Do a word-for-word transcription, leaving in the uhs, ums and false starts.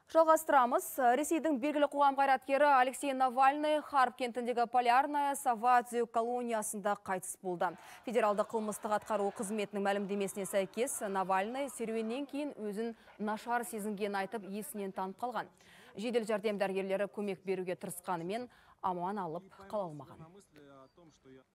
Жалғастырамыз. Ресейдің белгілі қоғам қайраткері Алексей Навальный Харп кентіндегі Полярная Савадзю колониясында қайтыс болды. Федералды қылмыстық атқару қызметінің мәлімдемесіне сәйкес, Навальный серуеннен кейін өзін нашар сезінген айтып есінен танып қалған. Жедел жәрдем дәрігерлері көмек беруге тырысқанымен аман алып қала алмаған.